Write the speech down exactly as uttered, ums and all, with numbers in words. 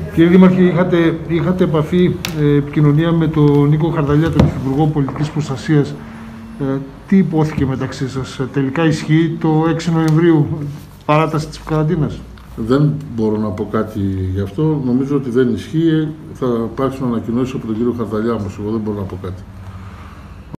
Κύριε Δήμαρχε, είχατε, είχατε επαφή, ε, επικοινωνία με τον Νίκο Χαρδαλιά, τον Υφυπουργό Πολιτικής Προστασίας. Ε, τι υπόθηκε μεταξύ σας? Τελικά ισχύει το έξι Νοεμβρίου παράταση της καραντίνας? Δεν μπορώ να πω κάτι γι' αυτό. Νομίζω ότι δεν ισχύει. Θα υπάρξουν ανακοινώσεις από τον κύριο Χαρδαλιά όμως. Εγώ δεν μπορώ να πω κάτι.